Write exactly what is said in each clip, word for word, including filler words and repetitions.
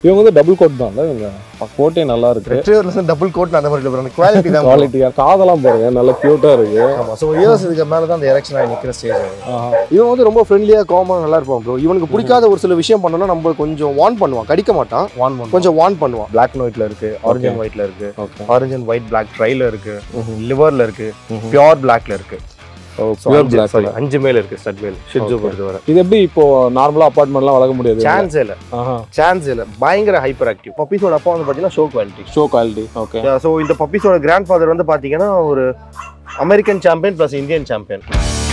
இவங்க வந்து double code தான் இவங்க கோட்டே நல்லா இருக்கு. ரெட்ரீவர்ல வந்து டபுள் கோட் அந்த மாதிரி இல்ல, குவாலிட்டி தான். குவாலிட்டியா காதெல்லாம் பாருங்க நல்லா கியூட்டா இருக்கு. ஆமா, சோ இயர்ஸ் இதுக்கு மேல தான் அந்த எரெக்ஷன் ஆகி நிக்கிற ஸ்டேஜ். இவன் வந்து ரொம்ப ஃப்ரெண்ட்லியா காமா நல்லா இருப்பான் ப்ரோ. இவனுக்கு பிடிக்காத ஒரு சில விஷயம் பண்ணனும் நம்ம கொஞ்சம் வார்ன் பண்ணுவான், கடிக்க மாட்டான், வார்ன் பண்ணுவான், கொஞ்சம் வார்ன் பண்ணுவான். பிளாக் அண்ட் ஒயிட்ல இருக்கு, ஆரஞ்சு அண்ட் ஒயிட்ல இருக்கு, ஆரஞ்சு அண்ட் ஒயிட் பிளாக் ட்ரைல இருக்கு, லிவர்ல இருக்கு, பியூர் பிளாக்ல இருக்கு. பியூர் பிளாக் சாரி அஞ்சு மேல இருக்கு ஸ்டட் மேல் ஷிட்ஜு பொறுத்த வரை. இது எப்படி இப்போ நார்மலா அபார்ட்மெண்ட்லாம் வளர்க்க முடியாது? சான்ஸ் இல்ல. சான்ஸ் இல்ல. பயங்கர ஹைப்பர் ஆக்டிவ். பப்பீஸோட அப்பா வந்து பாத்தீங்கன்னா show quality. Show quality. Okay. So இந்த பப்பீஸோட கிராண்ட் ஃபாதர் வந்து பாத்தீங்கன்னா ஒரு American champion plus Indian champion.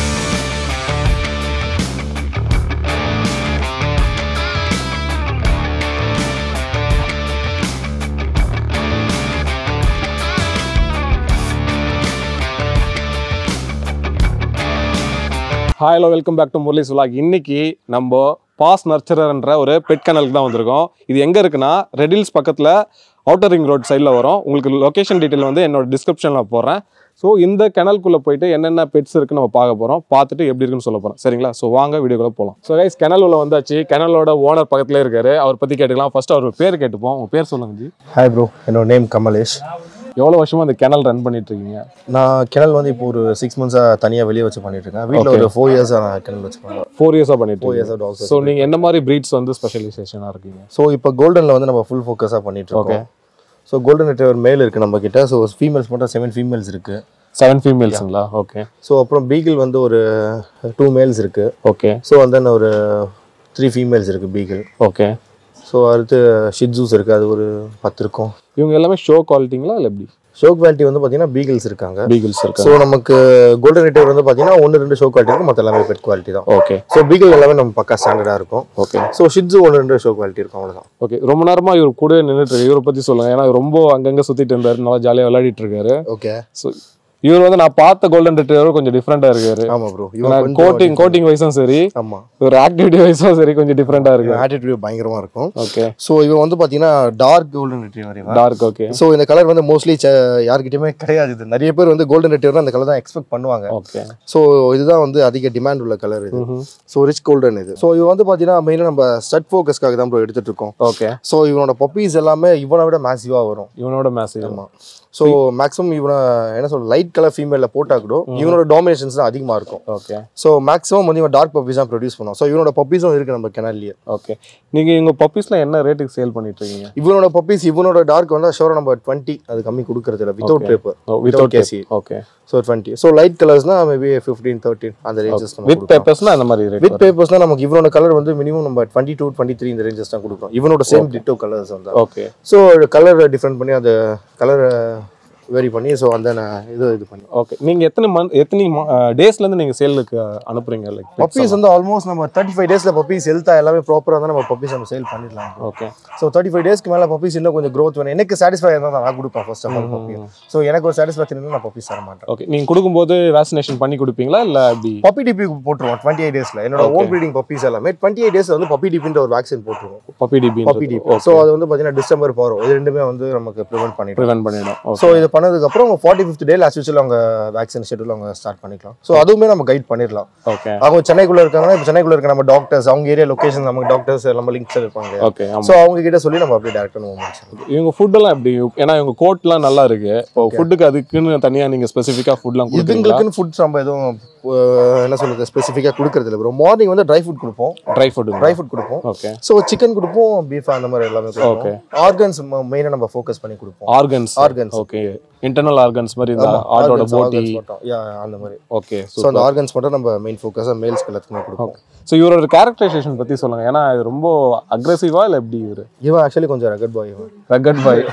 Hi hello welcome back to Murali's vlog. இன்னைக்கு நம்ம பாஸ் நர்ச்சரர்ன்ற ஒரு பெட் கனலுக்கு தான் வந்திருக்கோம். இது எங்கே இருக்குன்னா ரெடில்ஸ் பக்கத்தில் அவுட்டர் ரிங் ரோட் சைடில் வரும். உங்களுக்கு லொக்கேஷன் டீட்டெயில் வந்து என்னோட டிஸ்கிரிப்ஷனில் போடுறேன். ஸோ இந்த கெனலுக்குள்ளே போயிட்டு என்னென்ன பெட்ஸ் இருக்குன்னு நம்ம பார்க்க போகிறோம், பார்த்துட்டு எப்படி இருக்குன்னு சொல்ல போகிறோம். சரிங்களா? ஸோ வாங்க வீடியோக்குள்ளே போகலாம். ஸோ கைஸ் கெனல் உள்ள வந்தாச்சு. கெனலோட ஓனர் பக்கத்துலேயே இருக்காரு, அவர் பற்றி கேட்டுக்கலாம். ஃபர்ஸ்ட் அவர் பேர் கேட்டுப்போம். உங்கள் பேர் சொல்லுங்க ஜி. ஹாய் ப்ரோ, என்னோட நேம் கமலேஷ். எவ்வளோ வருஷமாக அந்த கெனல் ரன் பண்ணிட்டு இருக்கீங்க? நான் கெனல் வந்து இப்போ ஒரு சிக்ஸ் மந்த்ஸாக தனியாக வெளியே வச்சு பண்ணிட்டு இருக்கேன். வீட்டில் ஒரு ஃபோர் இயர்ஸாக நான் கெனல் வச்சு பண்ணுவேன். ஃபோர் இயர்ஸாக பண்ணிட்டு ஃபோர் இயர்ஸாக டாக்ஸ். ஸோ நீங்கள் என்ன மாதிரி ப்ரீட்ஸ் வந்து ஸ்பெஷலைசேஷனாக இருக்கீங்க? ஸோ இப்போ கோல்டனில் வந்து நம்ம ஃபுல் ஃபோக்கஸாக பண்ணிட்டு இருக்கோம். ஸோ கோல்டன் ரெட்ரீவர் மேல் இருக்குது நம்ம கிட்ட. ஸோ ஃபீமேல்ஸ் மட்டும் செவன் ஃபீமேல்ஸ் இருக்குது. செவன் ஃபீமேல்ஸுங்களா? ஓகே. ஸோ அப்புறம் பீகிள் வந்து ஒரு டூ மேல்ஸ் இருக்குது. ஓகே. ஸோ வந்து ஒரு த்ரீ ஃபீமேல்ஸ் இருக்குது பீகிள். ஓகே. ஸோ அடுத்து ஷிட்ஜூஸ் இருக்குது, அது ஒரு பத்து இருக்கும். இவங்க எல்லாமே ஷோ குவாலிட்டிங்களா இல்லை எப்படி? ஷோ குவாலிட்டி வந்து பார்த்தீங்கன்னா பீகிள்ஸ் இருக்காங்க. பீகிள்ஸ் இருக்கு. ஸோ நமக்கு கோல்டன் ரெட்ரீவர் வந்து பார்த்தீங்கன்னா ஒன்று ரெண்டு ஷோ குவாலிட்டி இருக்கும், மற்ற எல்லாமே பெட் குவாலிட்டி தான். ஓகே. ஸோ பீகிள் எல்லாமே நம்ம பக்கா ஸ்டாண்டர்டாக இருக்கும். ஓகே. ஸோ ஷிட்ஜு ஒன்று ரெண்டு ஷோ குவாலிட்டி இருக்கும், அவ்வளோதான். ஓகே. ரொம்ப நேரமாக இவர் கூட நின்றுட்டு இவரை பற்றி சொல்லுங்கள். ஏன்னா ரொம்ப அங்கங்கே சுற்றிட்டு இருந்தார், நல்லா ஜாலியாக விளையாடிட்டு இருக்காரு. ஓகே. ஸோ இவர் வந்து நான் பார்த்த கோல்டன் ரெட்ரீவர் கொஞ்சம் டிஃப்ரெண்டா இருக்காரு. ஆமா ப்ரோ. கோட்டிங் கோட்டிங் வைஸும் சரி, ஆமா, ஒரு ஆக்டிவிட்டி வைஸும் சரி கொஞ்சம் டிஃப்ரெண்டா இருக்கு. ஆட்டிட்யூட் பயங்கரமா இருக்கும். ஓகே. சோ இவன் வந்து பாத்தீங்கன்னா dark golden retriever. Dark. Okay. So இந்த கலர் வந்து மோஸ்ட்லி யார்கிட்டயுமே கிடையாது. நிறைய பேர் வந்து கோல்டன் ரெட்ரீவர் அந்த கலர் தான் எக்ஸ்பெக்ட் பண்ணுவாங்க. ஓகே. சோ இதுதான் வந்து அதிக டிமாண்ட் உள்ள கலர் இது. சோ ரிச் கோல்டன் இது. சோ இவன் வந்து பாத்தீங்கன்னா மெயினா நம்ம ஸ்டட் ஃபோக்கஸ்க்காக தான் ப்ரோ எடுத்துட்டு இருக்கோம். ஓகே. சோ இவனோட பப்பீஸ் எல்லாமே இவனை விட மேசிவா வரும். இவனோட மேசிவ். ஆமா. ஸோ மேக்ஸிமம் இவனை என்ன சொல்ற லைட் கலர் ஃபீமேலில் போட்டால் கூட இவனோட டாமினேஷன்ஸ் தான் அதிகமாக இருக்கும். ஓகே. ஸோ மேக்ஸிமம் வந்து இவன் டார்க் பப்பீஸ் தான் ப்ரொடியூஸ் பண்ணுவோம். ஸோ இவனோட பப்பீஸும் இருக்குது நம்ம கெனல்லையே. ஓகே. நீங்கள் இவங்க பப்பீஸ்லாம் என்ன ரேட்டுக்கு சேல் பண்ணிட்டு இருக்கீங்க? இவனோட பப்பீஸ் இவனோட டார்க் வந்து ஷோராக நம்ம டுவெண்ட்டி, அது கம்மி கொடுக்கறது இல்லை, without paper, without KC. Okay. So twenty. So light கலர்ஸ்னா மேபி ஃபிஃப்டீன் தேர்ட்டின் அந்த ரேஞ்சஸ். வித் பேப்பர்ஸ்னா அந்த மாதிரி ரேட். வித் பேப்பர்ஸ்னா நமக்கு இவனோட கலர் வந்து மினிமம் நம்ம டுவெண்ட்டி டூ டுவெண்ட்டி த்ரீ இந்த ரேஞ்சஸ் தான் கொடுக்குறோம். இவனோட சேம் டிட்டோ கலர்ஸ் வந்து. ஓகே. ஸோ கலர் டிஃப்ரெண்ட் பண்ணி அந்த கலர் வெரி பண்ணி ஸோ அந்த இது இது பண்ணி. ஓகே. நீங்கள் எத்தனை மந்த் எத்தனை டேஸ்லேருந்து நீங்கள் சேலுக்கு அனுப்புறீங்க? லைக் பப்பீஸ் வந்து ஆல்மோஸ்ட் நம்ம தேர்ட்டி ஃபைவ் டேஸில் பப்பீஸ் ஹெல்த்தாக எல்லாமே ப்ராப்பராக இருந்தால் நம்ம பப்பீஸ் நம்ம சேல் பண்ணிடலாம். ஓகே. ஸோ தேர்ட்டி ஃபைவ் டேஸ்க்கு மேலே பப்பீஸ் இன்னும் கொஞ்சம் க்ரோத் வேணும். எனக்கு சாட்டிஸ்ஃபை இருந்தால் நான் கொடுப்பேன் first of all puppy. So எனக்கு ஒரு சாட்டிஸ்ஃபேக்ஷன் இருந்தால் நான் பப்பீஸ் தர மாட்டேன். ஓகே. நீங்கள் கொடுக்கும்போது வேக்சினேஷன் பண்ணி கொடுப்பீங்களா இல்லை அப்படி? பப்பி டிபி போட்டுருவோம் டுவெண்ட்டி எயிட் டேஸில். என்னோட ஓன் ப்ரீடிங் பப்பீஸ் எல்லாமே டுவெண்ட்டி எயிட் டேஸ் வந்து பப்பி டிபின்ற ஒரு வேக்சின் போட்டுருவோம். Puppy DP puppy DP. So அது வந்து பார்த்தீங்கன்னா டிசம்பர் போகிறோம். இது ரெண்டுமே வந்து நமக்கு ப்ரிவென்ட் பண்ணி ப்ரிவென்ட் பண்ணிடும். ஸோ இது பண்ணதுக்கப்புறம் forty fifth day as usual அவங்க வேக்சின் ஷெட்யூல் அவங்க ஸ்டார்ட் பண்ணிக்கலாம். ஸோ அதுவுமே நம்ம கைட் பண்ணிடலாம். ஓகே. அவங்க சென்னைக்குள்ள இருக்காங்கன்னா இப்போ சென்னைக்குள்ள இருக்க நம்ம டாக்டர்ஸ், அவங்க ஏரியா லொகேஷன் நமக்கு டாக்டர்ஸ் நம்ம லிங்க்ஸ் இருப்பாங்க. ஓகே. ஸோ அவங்க கிட்ட சொல்லி நம்ம அப்படியே டேரக்டாக நம்ம முடிச்சிடலாம். இவங்க ஃபுட்டெல்லாம் எப்படி? ஏன்னா இவங்க கோட்லாம் நல்லா இருக்கு. இப்போ ஃபுட்டுக்கு அதுக்குன்னு தனியாக நீங்கள் ஸ்பெசிஃபிக்காக ஃபுட்லாம் இதுங்களுக்குன்னு ஃபுட்ஸ் நம்ம எதுவும் என்ன சொல்றது ஸ்பெசிஃபிக்காக கொடுக்கறது இல்லை ப்ரோ. மார்னிங் வந்து ட்ரை ஃபுட் கொடுப்போம். ட்ரை ஃபுட் ட்ரை ஃபுட் கொடுப்போம். ஓகே. ஸோ சிக்கன் கொடுப்போம், பீஃப் அந்த மாதிரி எல்லாமே. ஓகே. ஆர்கன்ஸ் மெயினாக நம்ம ஃபோக்கஸ் பண்ணி கொடுப்போம். Organs organs okay. Internal organs மாதிரி இந்த ஆட்டோட பாடி யா அந்த மாதிரி. ஓகே. ஸோ அந்த ஆர்கன்ஸ் மட்டும் நம்ம மெயின் ஃபோக்கஸாக மேல்ஸ்க்கு எல்லாத்துக்குமே கொடுப்போம். ஸோ இவரோட கேரக்டரைசேஷன் பற்றி சொல்லுங்கள். ஏன்னா இது ரொம்ப அக்ரெசிவா இல்லை எப்படி? இவர் இவன் ஆக்சுவலி கொஞ்சம் rugged boy. Rugged boy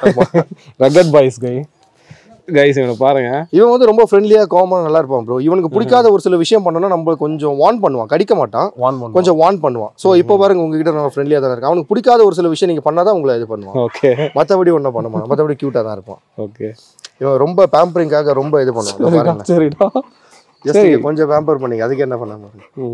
rugged boys guy guys இவனை பாருங்க. இவன் வந்து ரொம்ப ஃப்ரெண்ட்லியா காமா நல்லா இருப்பான் ப்ரோ. இவனுக்கு பிடிக்காத ஒரு சில விஷயம் பண்ணோம்னா நம்ம கொஞ்சம் வார்ன் பண்ணுவான், கடிக்க மாட்டான், கொஞ்சம் வார்ன் பண்ணுவான். ஸோ இப்போ பாருங்க உங்ககிட்ட நம்ம ஃப்ரெண்ட்லியா தான் இருக்கு. அவனுக்கு பிடிக்காத ஒரு சில விஷயம் நீங்க பண்ணாதான் உங்களை இது பண்ணுவான். ஓகே. மற்றபடி ஒன்றும் பண்ண மாட்டான், மற்றபடி கியூட்டா தான் இருப்பான். ஓகே. இவன் ரொம்ப பேம்பரிங்காக ரொம்ப இது பண்ணுவான். சரிடா, சரி கொஞ்சம் பேம்பர் பண்ணீங்க, அதுக்கு என்ன பண்ணாம?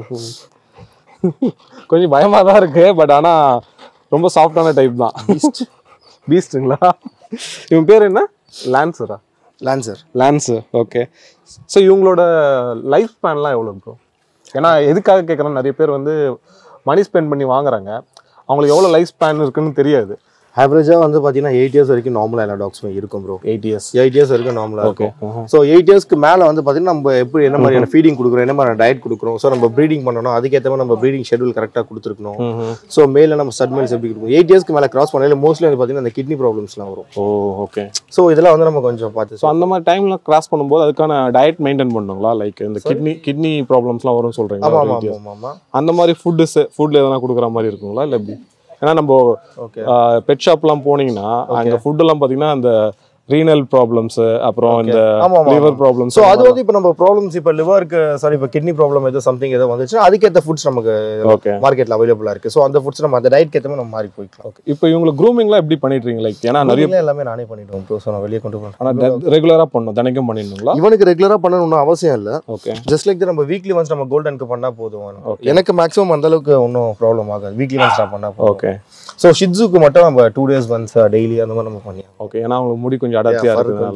கொஞ்சம் பயமா தான் இருக்கு, பட் ஆனா ரொம்ப சாஃப்டான டைப் தான். பீஸ்ட் பீஸ்ட்ங்களா? இவன் பேர் என்ன? லான்சரா? லான்சர். லான்சர். ஓகே. ஸோ இவங்களோட லைஃப் ஸ்பேன்லாம் எவ்வளோ இருக்கும்? ஏன்னா எதுக்காக கேட்குறேன், நிறைய பேர் வந்து மணி ஸ்பெண்ட் பண்ணி வாங்குறாங்க, அவங்களுக்கு எவ்வளோ லைஃப் ஸ்பேன் இருக்குன்னு தெரியாது. ஆவரேஜா வந்து பாத்தீங்கன்னா எயிட் இயர்ஸ் வரைக்கும் நார்மலா எல்லா டாக்ஸுமே இருக்கும் bro. Eight years eight years வரைக்கும் நார்மலா இருக்கும். ஸோ எயிட் இயர்ஸ்க்கு மேல வந்து பாத்தீங்கன்னா நம்ம எப்படி என்ன மாதிரியான ஃபீடிங் கொடுக்குறோம், என்ன மாதிரி டயட் கொடுக்குறோம், ஸோ நம்ம ப்ரீடிங் பண்ணணும், அதுக்கேற்ற மாதிரி நம்ம ப்ரீடிங் ஷெட்யூல் கரெக்டாக கொடுத்துருக்கணும். ஸோ மேல நம்ம ஸ்டட் மேல்ஸ் எப்படி கொடுக்கணும், எயிட் இயர்ஸ்க்கு மேல கிராஸ் பண்ணல மோஸ்ட்லி வந்து பாத்தீங்கன்னா அந்த கிட்னி ப்ராப்ளம்ஸ்லாம் வரும். ஓ ஓகே. ஸோ இதெல்லாம் வந்து நம்ம கொஞ்சம் பார்த்து. ஸோ அந்த மாதிரி டைம்ல கிராஸ் பண்ணும்போது அதுக்கான டயட் மெயின்டைன் பண்ணுங்களா, லைக் இந்த கிட்னி கிட்னி ப்ராப்ளம்ஸ்லாம் வரும்னு சொல்றீங்க. ஆமா ஆமா ஆமா. அந்த மாதிரி ஃபுட்டு ஃபுட்ல எதனா கொடுக்குற மாதிரி இருக்குங்களா இல்லை எப்படி? ஏன்னா நம்ம பெட் ஷாப்லாம் போனீங்கன்னா அங்கே ஃபுட்டெல்லாம் பார்த்தீங்கன்னா அந்த ரீனல் ப்ராப்ளம்ஸ் அப்புறம் இந்த லிவர் ப்ராப்ளம்ஸ். ஸோ அது வந்து இப்போ நம்ம ப்ராப்ளம்ஸ் இப்போ லிவருக்கு சாரி இப்போ கிட்னி ப்ராப்ளம் ஏதோ சம்திங் ஏதோ வந்துச்சுன்னா அதுக்கேற்ற ஃபுட்ஸ் நமக்கு மார்க்கெட்டில் அவைலபிளாக இருக்குது. ஸோ அந்த ஃபுட்ஸ் நம்ம அந்த டயட் ஏற்ற மாதிரி நம்ம மாறி போய்க்கலாம். ஓகே. இப்போ இவங்களுக்கு க்ரூமிங்லாம் எப்படி பண்ணிட்டு இருக்கீங்க? லைக் ஏன்னா நிறைய எல்லாமே நானே பண்ணிடுவோம் ப்ரோ. ஸோ நான் வெளியே கொண்டு போகிறேன். ஆனால் ரெகுலராக பண்ணணும், தினைக்கும் பண்ணிடணுங்களா? இவனுக்கு ரெகுலராக பண்ணணும்னு அவசியம் இல்லை. ஓகே. ஜஸ்ட் லைக் நம்ம வீக்லி ஒன்ஸ் நம்ம கோல்டனுக்கு பண்ணால் போதும். எனக்கு மேக்ஸிமம் அந்த அளவுக்கு ஒன்றும் ப்ராப்ளம் ஆகாது. வீக்லி ஒன்ஸ் நான் பண்ணால் போதும். ஓகே. ஸோ ஷிட்ஸுக்கு மட்டும் நம்ம டூ டேஸ் ஒன்ஸ் டெய்லி அந்த மாதிரி நம்ம பண்ணிடலாம். ஓகே. ஏன்னா அவங்களுக்கு முடி கொஞ்சம் அடர்த்தியாக இருக்குது.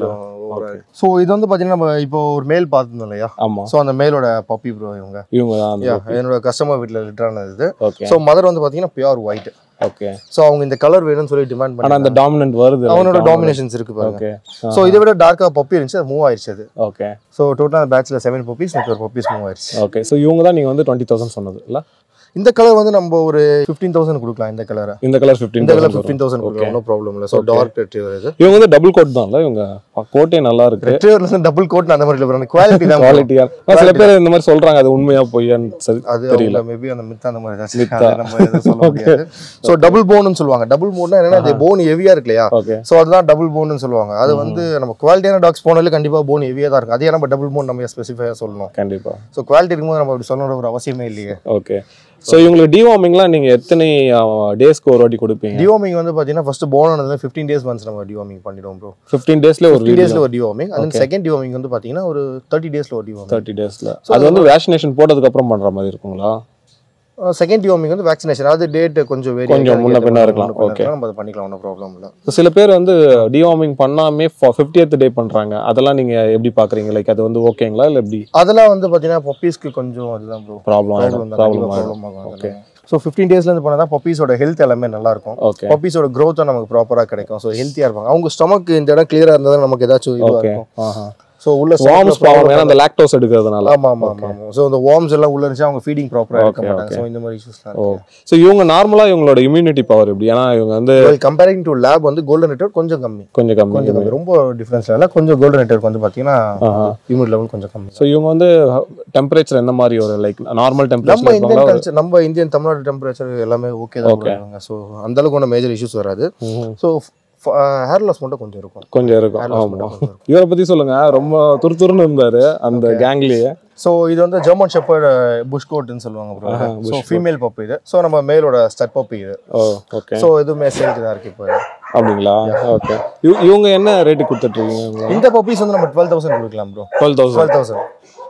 ஸோ இது வந்து பார்த்தீங்கன்னா நம்ம இப்போ ஒரு மேல் பார்த்துருந்தோம் இல்லையா? ஆமாம். ஸோ அந்த மேலோட பப்பி ப்ரோ இவங்க இவங்க தான் என்னோட கஸ்டமர் வீட்டில் லிட்டரானது இது. ஓகே. ஸோ மதர் வந்து பார்த்தீங்கன்னா பியூர் ஒயிட். ஓகே. ஸோ அவங்க இந்த கலர் வேணும்னு சொல்லி டிமாண்ட் பண்ணி அந்த டாமினன்ட் வருது, அவனோட டாமினேஷன்ஸ் இருக்கு பாருங்க. ஸோ இதை விட டார்க்காக பப்பி இருந்துச்சு, அது மூவ் ஆயிடுச்சு அது. ஓகே. ஸோ டோட்டலாக பேட்ச்ல செவன் பப்பீஸ் ஒரு பப்பீஸ் மூவ் ஆயிடுச்சு. ஓகே. ஸோ இவங்க தான் நீங்கள் வந்து டுவெண்ட்டி தௌசண்ட் சொன்னது இல்லை? இந்த கலர் வந்து நம்ம ஒரு ஃபிஃப்டீன் தௌசண்ட் கொடுக்கலாம். இந்த கலர் இந்த கலர் ஃபிஃப்டீன் இந்த கலர் ஃபிஃப்டீன் தௌசண்ட் கொடுக்கலாம். நோ ப்ராப்ளம் இல்லை. ஸோ டார்க் ரெட்ரீவர் இது. இவங்க வந்து டபுள் கோட் தான் இல்லை? இவங்க கோட்டே நல்லா இருக்கு. ரெட்ரீவர்ல டபுள் கோட் அந்த மாதிரி இல்லை, குவாலிட்டி தான் குவாலிட்டியா. சில பேர் இந்த மாதிரி சொல்றாங்க, அது உண்மையா பொய்யான்னு சரி தெரியல. மேபி அந்த மித் அந்த மாதிரி ஏதாச்சும் நம்ம எதுவும் சொல்ல முடியாது. ஸோ டபுள் போன்னு சொல்லுவாங்க. டபுள் போன்னா என்னன்னா அந்த போன் ஹெவியா இருக்கு இல்லையா? ஸோ அதுதான் டபுள் போன்னு சொல்லுவாங்க. அது வந்து நம்ம குவாலிட்டியான டாக்ஸ் போனாலே கண்டிப்பா போன் ஹெவியா தான் இருக்கும். அதே நம்ம டபுள் போன் நம்ம ஸ்பெசிஃபையா சொல்லணும். கண்டிப்பா. ஸோ குவாலிட்டி இருக்கும்போது நம்ம அப்படி சொல்லணும்னு ஒரு அவசியமே இல்லையே. ஓகே. ஸோ இவங்களுக்கு டிவார்மிங்லாம் நீங்கள் எத்தனை டேஸ்க்கு ஒரு வாட்டி கொடுப்பீங்க? டிவார்மிங் வந்து பார்த்தீங்கன்னா ஃபர்ஸ்ட் போன் ஆனதுல ஃபிஃப்டீன் டேஸ் ஒன்ஸ் நம்ம டிவார்மிங் பண்ணிடுவோம் ப்ரோ. ஃபிஃப்டீன் டேஸ்ல ஒரு டேஸ்ல ஒரு டிவார்மிங். அண்ட் செகண்ட் டிவார்மிங் வந்து பார்த்தீங்கன்னா ஒரு தேர்ட்டி டேஸ்ல ஒரு டிவார்மிங். தேர்ட்டி டேஸ்ல அது வந்து வேக்சினேஷன் போட்டதுக்கு அப்புறம் பண்ற மாதிரி இருக்குங்களா? செகண்ட் டிவார்மிங் வந்து வேக்சினேஷன், அது டேட் கொஞ்சம் வேரி கொஞ்சம் முன்ன பின்ன இருக்கலாம். ஓகே. நம்ம அதை பண்ணிக்கலாம், ஒன்றும் ப்ராப்ளம் இல்லை. சில பேர் வந்து டிவார்மிங் பண்ணாமே ஃபிஃப்டியத் டே பண்றாங்க, அதெல்லாம் நீங்க எப்படி பாக்குறீங்க? லைக் அது வந்து ஓகேங்களா இல்லை எப்படி? அதெல்லாம் வந்து பார்த்தீங்கன்னா பப்பீஸ்க்கு கொஞ்சம் அதுதான் ப்ரோ ப்ராப்ளம் ப்ராப்ளம் ஆகும். ஓகே. ஸோ ஃபிஃப்டீன் டேஸ்லேருந்து போனால் தான் பப்பீஸோட ஹெல்த் எல்லாமே நல்லா இருக்கும். ஓகே. பப்பீஸோட க்ரோத்தும் நமக்கு ப்ராப்பராக கிடைக்கும். ஸோ ஹெல்த்தியாக இருப்பாங்க. அவங்க ஸ்டொமக் இந்த இடம் கிளியராக இருந்தால் தான் நமக்கு ஏதாச்சும் இதுவாக இருக்கும். ஸோ உள்ள வார்ம்ஸ் ப்ராப்ளம், ஏன்னா அந்த லாக்டோஸ் எடுக்கிறதுனால. ஆமாம் ஆமாம் ஆமாம். ஸோ அந்த வார்ம்ஸ் எல்லாம் உள்ள இருந்துச்சு, அவங்க ஃபீடிங் ப்ராப்பராக இருக்க மாட்டாங்க. ஸோ இந்த மாதிரி இஷ்யூஸ்லாம் இருக்கு. ஸோ இவங்க நார்மலாக இவங்களோட இம்யூனிட்டி பவர் எப்படி? ஏன்னா இவங்க வந்து கம்பேரிங் டு லேப் வந்து கோல்டன் ரெட்ரீவர் கொஞ்சம் கம்மி கொஞ்சம் கம்மி கொஞ்சம் கம்மி ரொம்ப டிஃப்ரென்ஸ் இல்லை. கொஞ்சம் கோல்டன் ரெட்ரீவர் வந்து பார்த்தீங்கன்னா இம்யூனிட்டி லெவல் கொஞ்சம் கம்மி. ஸோ இவங்க வந்து டெம்பரேச்சர் என்ன மாதிரி ஒரு லைக் நார்மல் டெம்பரேச்சர்? நம்ம இந்தியன் கல்ச்சர், நம்ம இந்தியன் தமிழ்நாடு டெம்பரேச்சர் எல்லாமே ஓகே தான் பண்ணுவாங்க. ஸோ அந்த அளவுக்கு ஒன்றும் மேஜர் இஷ்யூஸ் வராது. ஸோ ஹேர் லாஸ் மட்டும் கொஞ்சம் இருக்கும் கொஞ்சம் இருக்கும் ஆமாம். இவரை பற்றி சொல்லுங்க. ரொம்ப துருத்துருன்னு இருந்தார் அந்த கேங்லேயே. ஸோ இது வந்து ஜெர்மன் ஷெப்பர்டு புஷ் கோட்னு சொல்லுவாங்க ப்ரோ. ஸோ ஃபீமேல் பப்பி இது. ஸோ நம்ம மேலோட ஸ்டட் பப்பி இது. ஓ ஓகே. ஸோ இதுவுமே சேல்க்கு தான் இருக்கு இப்போ. அப்படிங்களா? ஓகே. இவங்க என்ன ரேட்டு கொடுத்துட்ருக்கீங்க? இந்த பப்பீஸ் வந்து நம்ம டுவெல் தௌசண்ட் கொடுக்கலாம் bro. Twelve thousand twelve thousand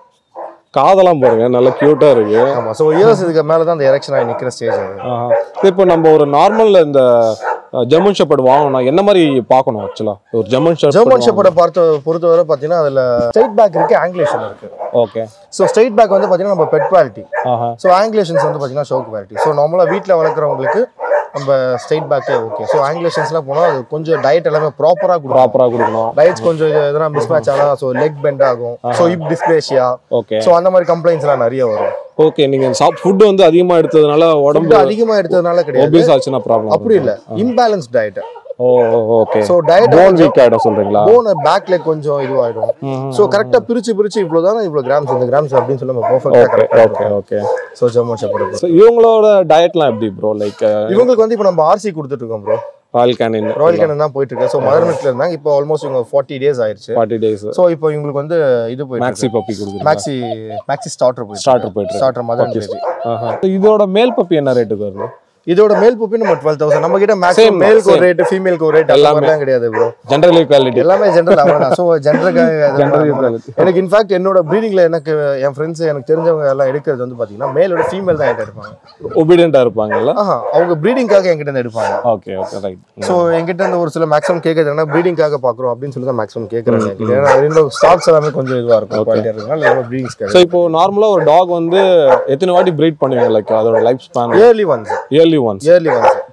காதெல்லாம் பாருங்க, நல்லா கியூட்டா இருக்கு. ஆமா. ஸோ இயர்ஸ் இதுக்கு மேலே தான் அந்த எரெக்ஷன் ஆகி நிற்கிற ஸ்டேஜ் அது. இப்போ நம்ம ஒரு நார்மல் இந்த ஜெர்மன் ஷெப்பர்ட் வாங்கணும், என்ன மாதிரி பார்க்கணும்? ஆக்சுவலா ஒரு ஜெர்மன் ஷெப்பர்ட் ஜெர்மன் ஷெப்பர்டை பார்த்து பொறுத்தவரை பார்த்தீங்கன்னா அதில் ஸ்ட்ரைட் பேக் இருக்கு, ஆங்கிலேஷன் இருக்கு. ஓகே. ஸோ ஸ்ட்ரைட் பேக் வந்து பார்த்தீங்கன்னா நம்ம பெட் குவாலிட்டி. ஸோ ஆங்கிலேஷன்ஸ் வந்து பார்த்தீங்கன்னா ஷோ குவாலிட்டி. ஸோ நார்மலாக வீட்டில் வளர்க்குறவங்களுக்கு நம்ம ஸ்ட்ரைட் பேக்கே ஓகே. ஸோ ஆங்கிலேஷன்ஸ்லாம் போனால் அது கொஞ்சம் டயட் எல்லாமே ப்ராப்பராக ப்ராப்பராக கொடுக்கணும். டயட்ஸ் கொஞ்சம் எதனா மிஸ் மேட்ச் ஆனால் ஸோ லெக் பெண்ட் ஆகும், so hip dysplasia. Okay. So அந்த மாதிரி கம்ப்ளைண்ட்ஸ்லாம் நிறைய வரும். ஓகே. நீங்க ஃபுட் வந்து அதிகமா எடுத்ததுனால உடம்பு அதிகமா எடுத்ததுனால கிடையாது, ஒபிஸ் ஆச்சுனா ப்ராப்ளம். அப்படி இல்ல, imbalance diet. Oh okay. So diet bone weak ஆயிடும் சொல்றீங்களா? போன் பேக்ல கொஞ்சம் இதுவாயிடும். சோ கரெக்ட்டா பிரிச்சு பிரிச்சு இவ்ளோ தான் இவ்ளோ கிராம்ஸ் இந்த கிராம்ஸ் அப்படினு சொல்ல நம்ம பெர்ஃபெக்ட்டா கரெக்ட்டா. Okay okay. So German shepherd. So இவங்களோட டயட்லாம் எப்படி ப்ரோ? லைக் இவங்களுக்கு வந்து இப்போ நம்ம ஆர்சி கொடுத்துட்டு இருக்கோம் bro. Royal Canin Royal Canin தான் போயிட்டு இருக்கு. ஸோ மதர் மில்க்ல இருந்தாங்க, இப்போ ஆல்மோஸ்ட் இவங்க ஃபார்ட்டி டேஸ் ஆயிடுச்சு. Forty days. ஸோ இப்போ இவங்களுக்கு வந்து இது போயிட்டு மேக்ஸி பப்பி கொடுக்குறோம். மேக்ஸி மேக்ஸி ஸ்டார்டர் போயிட்டு ஸ்டார்டர் போயிட்டு ஸ்டார்டர் மதர் மில்க். இதோட மேல் பப்பி என்ன ரேட்டுக்கு வருது? இதோட மேல் பப்பி நம்ம டுவெல் தௌசண்ட். நம்ம கிட்ட மேக்ஸிமம் மேலுக்கு ஒரு ரேட், ஃபீமேலுக்கு ஒரு ரேட் எல்லாமே கிடையாது ப்ரோ. ஜெனரல் ஈக்குவாலிட்டி எல்லாமே ஜெனரல் அவ்வளவுதான். So general equality. எனக்கு இன்ஃபேக்ட் என்னோட ப்ரீடிங்ல எனக்கு என் ஃப்ரெண்ட்ஸ் எனக்கு தெரிஞ்சவங்க எல்லாம் எடுக்கிறது வந்து பாத்தீங்கன்னா மேலோட ஃபீமேல் தான் எடுப்பாங்க. ஒபீடியன்ட்டா இருப்பாங்கல்ல? ஆஹா, அவங்க ப்ரீடிங்காக என்கிட்ட இருந்து எடுப்பாங்க. Okay okay right. சோ என்கிட்ட இருந்து ஒரு சில மேக்ஸிமம் கேக்குறாங்கன்னா ப்ரீடிங்காக பாக்குறோம் அப்படின்னு சொல்லி தான் மேக்ஸிமம் கேக்குறாங்க. ஏன்னா ரெண்டு ஸ்டாக்ஸ் எல்லாமே கொஞ்சம் இதுவா இருக்கும், குவாலிட்டியா இருக்குனால நம்ம ப்ரீடிங்ஸ்க்காக. சோ இப்போ நார்மலா ஒரு டாக் வந்து எத்தனை வாட்டி ப்ரீட் பண்ணுவீங்க? லைக் அதோட life span? Yearly once. Yearly once. Yearly once.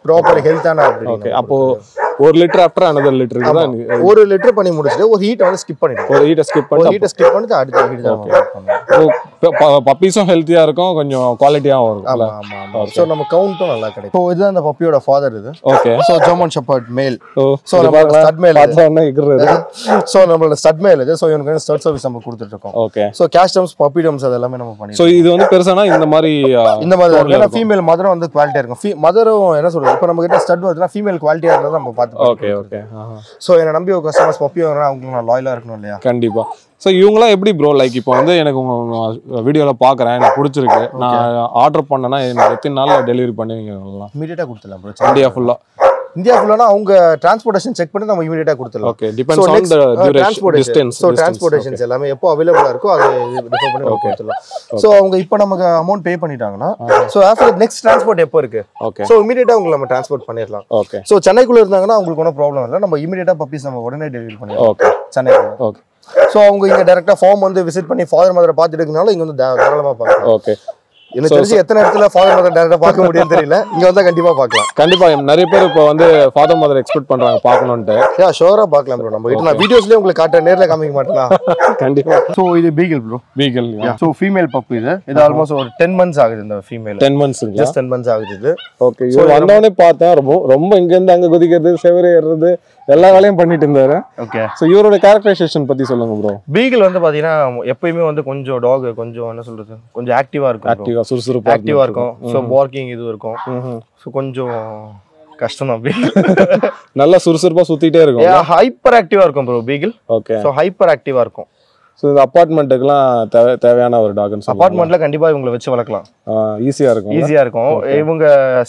Proper ஹெல்த்தான breed. ஓகே அப்போ ஒரு லிட்டர் ஆஃப்டர் another லிட்டர் தான் ஒரு லிட்டர் பண்ணி முடிச்சிட்டு ஒரு ஹீட் வந்து ஸ்கிப் பண்ணிடுவோம். ஒரு ஹீட் ஸ்கிப் பண்ணி ஹீட் ஸ்கிப் பண்ணிட்டு அடுத்த ஹீட் தான் பண்ணுவோம். பப்பீஸும் ஹெல்த்தியா இருக்கும் கொஞ்சம் குவாலிட்டியாவும் இருக்கும். ஆமா ஆமா ஆமா. சோ நம்ம கவுண்டும் நல்லா கிடைக்கும். சோ இதுதான் அந்த பப்பியோட ஃபாதர் இது. Okay. So German shepherd male. So நம்ம ஸ்டட் மேல் பார்த்தா இக்குறது. சோ நம்மளோட ஸ்டட் மேல் இது. சோ இவனுக்கு ஸ்டட் சர்வீஸ் நம்ம கொடுத்துட்டு இருக்கோம். ஓகே. சோ கேஷ் டம்ஸ் பப்பி டம்ஸ் அதெல்லாம் நம்ம பண்ணி. சோ இது வந்து பெருசானா இந்த மாதிரி இந்த மாதிரி இருக்கும். ஃபீமேல் மதரும் வந்து குவாலிட்டியா இருக்கும். மதரும் என்ன சொல்றது இப்போ நம்ம கிட்ட ஸ்டட் வருதுன்னா ஃபீமேல் குவாலிட்டியா இருந்தா நம்ம பார்த்து. Okay okay. சோ என்ன நம்பி ஒரு கஸ்டமர்ஸ் பப்பி வாங்குறா அவங்களுக்கு நான் லாயலா இருக்கணும் இல்லையா? கண்டிப்பா. ஸோ இவங்களாம் எப்படி ப்ரோ லைக் இப்போ வந்து எனக்கு உங்கள் வீடியோவில் பார்க்குறேன் எனக்கு பிடிச்சிருக்கு நான் ஆர்டர் பண்ணேன்னா எனக்கு எத்தனை நாளில் டெலிவரி பண்ணுவீங்க? இமீடியட்டாக கொடுத்துடலாம் ப்ரோ. இந்தியா ஃபுல்லாக இந்தியா ஃபுல்லானா அவங்க டிரான்ஸ்போர்ட்டேஷன் செக் பண்ணி நம்ம இமிடியேட்டா கொடுத்துடலாம். Okay depends on the duration distance. So transportations எல்லாமே எப்போ அவைலபிளா இருக்கோ அது டிஃபர் பண்ணி நம்ம கொடுத்துடலாம். சோ அவங்க இப்போ நமக்கு அமௌண்ட் பே பண்ணிட்டாங்கன்னா சோ ஆஃப்டர் நெக்ஸ்ட் டிரான்ஸ்போர்ட் எப்போ இருக்கு ஓகே சோ இமிடியேட்டா உங்களுக்கு நம்ம டிரான்ஸ்போர்ட் பண்ணிடலாம். ஓகே சோ சென்னைக்குள்ள இருந்தாங்கன்னா உங்களுக்கு ஒன்றும் ப்ராப்ளம் இல்லை. நம்ம இமிடியேட்டா பப்பீஸ் நம்ம உடனே டெலிவரி பண்ணிடலாம். ஓகே சென்னைக்குள்ள. ஓகே. சோ அவங்க இங்க டைரக்டா ஃபார்ம் வந்து விசிட் பண்ணி ஃபாதர் மதரை பார்த்துட்டு இருக்கனால இங்க வந்து தாராளமா பார்க்கலாம். ஓகே. எனக்கு தெரிஞ்சு எத்தனை இடத்துல ஃபாதர் மதர் டைரக்டா பார்க்க முடியும்னு தெரியல. இங்க வந்தா கண்டிப்பா பார்க்கலாம். கண்டிப்பா நிறைய பேர் இப்போ வந்து ஃபாதர் மதர் எக்ஸ்பெக்ட் பண்றாங்க பார்க்கணும்னு. யா ஷூரா பார்க்கலாம் ப்ரோ. நம்ம கிட்ட நான் வீடியோஸ்லயே உங்களுக்கு காட்ட நேர்ல காமிக்க மாட்டேனா? கண்டிப்பா. சோ இது beagle bro. Beagle. So female puppy இது. இது ஆல்மோஸ்ட் ஒரு ten months ஆகுது இந்த female. ten months just ten months ஆகுது இது. ஓகே. சோ வந்தவனே பார்த்தா ரொம்ப ரொம்ப இங்க இருந்து அங்க குதிக்கிறது செவரே ஏறுறது எல்லா வேலையும் பண்ணிட்டு இருந்தாரு. ஓகே. சோ இவரோட கேரக்டரைசேஷன் பத்தி சொல்லுங்க ப்ரோ. பீகிள் வந்து பாத்தீங்கன்னா எப்பயுமே வந்து கொஞ்சம் டாக் கொஞ்சம் என்ன சொல்றது கொஞ்சம் ஆக்டிவா இருக்கும். ஆக்டிவா சுறுசுறுப்பா ஆக்டிவா இருக்கும். சோ பார்க்கிங் இது இருக்கும். சோ கொஞ்சம் கஷ்டம் தான் பீகிள். நல்லா சுறுசுறுப்பா சுத்திட்டே இருக்கும். ஹைப்பர் ஆக்டிவா இருக்கும் bro beagle. Okay. So hyper ஆக்டிவா இருக்கும். ஸோ இந்த அப்பார்ட்மெண்ட்டுக்குலாம் தேவை தேவையான ஒரு டாக்னு அப்பார்ட்மெண்ட்ல கண்டிப்பா இவங்களை வச்சு வளர்க்கலாம். ஈஸியா இருக்கும். ஈஸியா இருக்கும். இவங்க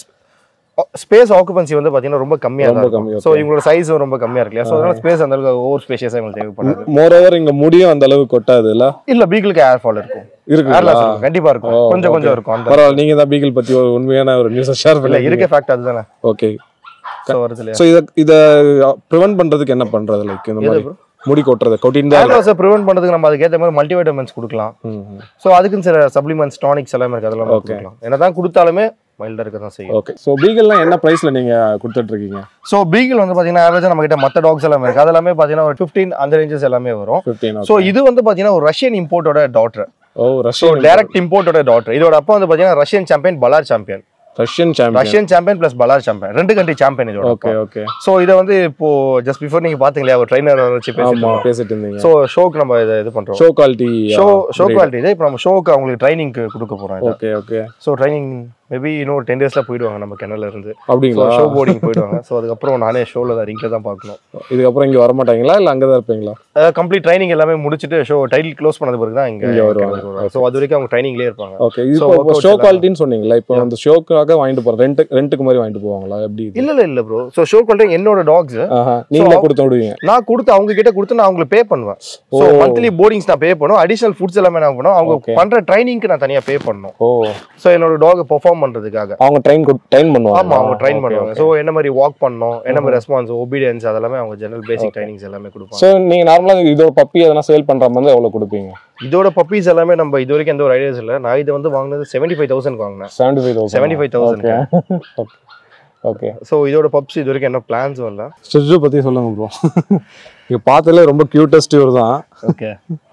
ஸ்பேஸ் ஆக்குபன்சி வந்து பாத்தீங்கன்னா ரொம்ப கம்மியா இருக்கும். சோ இவங்களோட சைஸும் ரொம்ப கம்மியா இருக்கு. சோ அதனால ஸ்பேஸ் அந்த அளவுக்கு ஓவர் ஸ்பேஷியஸா உங்களுக்கு தேவைப்படாது. மோர் ஓவர் இங்க முடியும் அந்த அளவுக்கு கொட்டாது இல்ல? இல்ல பீகிளுக்கு ஏர் ஃபால் இருக்கும். இருக்கு கண்டிப்பா இருக்கும். கொஞ்சம் கொஞ்சம் இருக்கும். பரவாயில்ல நீங்க தான் பீகிள் பத்தி ஒரு உண்மையான ஒரு நியூஸ் ஷேர் பண்ணல. இருக்க ஃபேக்ட் அதுதானே. ஓகே. சோ வருதுல. சோ இத இத பிரிவென்ட் பண்றதுக்கு என்ன பண்றது லைக் இந்த மாதிரி முடி கொட்றது கொட்டிண்டா இல்ல பிரிவென்ட் பண்றதுக்கு நம்ம அதுக்கு ஏத்த மாதிரி மல்டிவைட்டமின்ஸ் கொடுக்கலாம். சோ அதுக்கு சில சப்ளிமெண்ட்ஸ் டானிக்ஸ் எல்லாம் இருக்கு அதெல்லாம் கொடுக்கலாம். என்னதான் கொடுத்தாலுமே மைல்டா இருக்க தான் செய்யும். ஓகே. சோ பீகிள்லாம் என்ன பிரைஸ்ல நீங்க கொடுத்துட்டு இருக்கீங்க? சோ பீகிள் வந்து பாத்தீங்கன்னா ஆவரேஜா நம்ம கிட்ட மத்த டாக்ஸ் எல்லாமே இருக்கு. அதெல்லாமே பாத்தீங்கன்னா ஒரு fifteen அந்த ரேஞ்சஸ் எல்லாமே வரும். சோ இது வந்து பாத்தீங்கன்னா ஒரு ரஷ்யன் இம்போர்ட்டோட டாட்டர். ஓ ரஷ்யன் டைரக்ட் இம்போர்ட்டோட டாட்டர். இதோட அப்பா வந்து பாத்தீங்கன்னா ரஷ்யன் சாம்பியன் பலார் champion. Russian champion Russian champion plus பலார் சாம்பியன் ரெண்டு கண்ட்ரி சாம்பியன் இதோட. Okay okay. சோ இத வந்து இப்போ ஜஸ்ட் பிஃபோர் நீங்க பாத்தீங்களா ஒரு ட்ரைனர் வச்சு பேசிட்டு பேசிட்டு இருந்தீங்க. சோ ஷோக்கு நம்ம இத இது பண்றோம். Show quality show show quality இது இப்போ நம்ம ஷோக்கு அவங்களுக்கு ட்ரைனிங்க்கு கொடுக்க போறோம். Okay okay. So training maybe இன்னும் டென் டேஸ்ல போயிடுவாங்க நம்ம கெனல்ல இருந்து. அப்படிங்களா? ஷோ போர்டிங் போயிடுவாங்க. சோ அதுக்கு அப்புறம் நானே ஷோல தான் ரிங்க்ல தான் பார்க்கணும். இதுக்கு அப்புறம் இங்க வர மாட்டாங்களா இல்ல அங்க தான் இருப்பீங்களா? கம்ப்ளீட் ட்ரைனிங் எல்லாமே முடிச்சிட்டு ஷோ டைட்டில் க்ளோஸ் பண்ணது பிறகு தான் இங்க வருவாங்க. சோ அது வரைக்கும் அவங்க ட்ரைனிங்லயே இருப்பாங்க. ஓகே. இப்போ ஷோ குவாலிட்டின்னு சொன்னீங்களா? இப்போ அந்த ஷோக்காக வாங்கிட்டு போற ரெண்ட் ரெண்டுக்கு மாதிரி வாங்கிட்டு போவாங்களா எப்படி? இல்ல இல்ல இல்ல ப்ரோ. சோ ஷோ குவாலிட்டி என்னோட டாக்ஸ் நீங்க கொடுத்து விடுவீங்க. நான் கொடுத்து அவங்க கிட்ட கொடுத்து நான் அவங்களுக்கு பே பண்ணுவேன். சோ மந்த்லி போர்டிங்ஸ் நான் பே பண்ணுவேன். அடிஷனல் ஃபுட்ஸ் எல்லாமே நான் பண்ணுவேன். அவங்க பண்ற ட்ரைனிங்க்கு நான் தனியா பே பண்ணனும். ஓ சோ என்னோட டாக் பெர்ஃபார்ம் பண்றதுக்காக அவங்க ட்ரெயின் ட்ரெயின் பண்ணுவாங்க. ஆமா அவங்க ட்ரெயின் பண்ணுவாங்க. சோ என்ன மாதிரி வாக் பண்ணனும் என்ன மாதிரி ரெஸ்பான்ஸ் ஒபீடியன்ஸ் அதெல்லாம் அவங்க ஜெனரல் பேசிக் ட்ரைனிங்ஸ் எல்லாமே கொடுப்பாங்க. சோ நீங்க நார்மலா இதோட பப்பி எதனா சேல் பண்ற மாதிரி எவ்வளவு கொடுப்பீங்க? இதோட பப்பீஸ் எல்லாமே நம்ம இது வரைக்கும் எந்த ஒரு ஐடியாஸ் இல்ல. நான் இத வந்து வாங்குனது seventy-five thousand வாங்குனேன். seventy-five thousand. Okay okay. So இதோட பப்ஸ் இது வரைக்கும் என்ன பிளான்ஸ் வரல. ஷிட்ஜு பத்தி சொல்லுங்க ப்ரோ. நீங்க பார்த்ததுல ரொம்ப கியூட்டஸ்ட் இவர் தான். ஓகே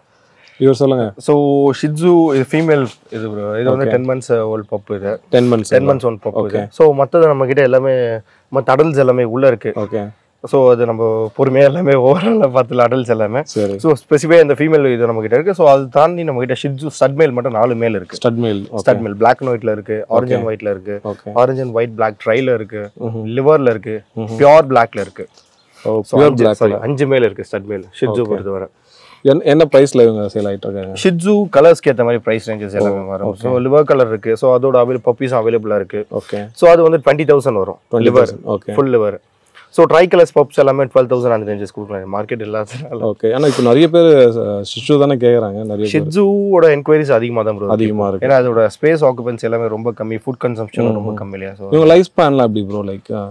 இவர் சொல்லுங்க. சோ ஷிட்ஜு இது ஃபீமேல் இது ப்ரோ. இது வந்து ten months ஓல்ட் பப் இது. ten months ten months old pup இது. சோ மத்தது நம்ம கிட்ட எல்லாமே மத்த அடல்ட்ஸ் எல்லாமே உள்ள இருக்கு. ஓகே. சோ அது நம்ம பொறுமையா எல்லாமே ஓவராலா பார்த்தல அடல்ட்ஸ் எல்லாமே. சோ ஸ்பெசிஃபையா இந்த ஃபீமேல் இது நம்ம கிட்ட இருக்கு. சோ அது தாண்டி நம்ம கிட்ட ஷிட்ஜு ஸ்டட் மேல் மட்டும் நாலு மேல் இருக்கு. ஸ்டட் மேல் ஸ்டட் மேல் Black and Whiteல இருக்கு, ஆரஞ்சு அண்ட் ஒயிட்ல இருக்கு, ஆரஞ்சு அண்ட் ஒயிட் Black ட்ரைல இருக்கு, லிவர்ல இருக்கு, பியூர் Blackல இருக்கு. ஓ பியூர் Blackல அஞ்சு மேல் இருக்கு ஸ்டட் மேல் ஷிட்ஜு பொறுத்தவரை. என்ன பிரைஸ்ல இவங்க சேல் ஆயிட்டு இருக்காங்க? ஷிட்ஜு கலர்ஸ்க்கு ஏத்த மாதிரி பிரைஸ் ரேஞ்சஸ் எல்லாமே வரும். சோ லிவர் கலர் இருக்கு. சோ அதோட அவைலபிள் பப்பீஸ் அவைலபிளா இருக்கு. ஓகே. சோ அது வந்து twenty thousand வரும் liver. Okay full liver. So tri colours pups எல்லாமே twelve thousand அந்த ரேஞ்சஸ் கொடுக்கலாம் மார்க்கெட் இல்லாதனால. ஓகே. ஆனா இப்போ நிறைய பேர் ஷிட்ஜு தான கேக்குறாங்க. நிறைய ஷிட்ஜுவோட என்குயரிஸ் அதிகமா தான் ப்ரோ அதிகமா இருக்கு. ஏன்னா அதோட ஸ்பேஸ் ஆக்குபன்சி எல்லாமே ரொம்ப கம்மி, ஃபுட் கன்சம்ப்ஷன் ரொம்ப கம்மி இல்லையா. சோ இவங்க லைஃப் ஸ்பேன்லாம் எப்படி ப்ரோ லைக்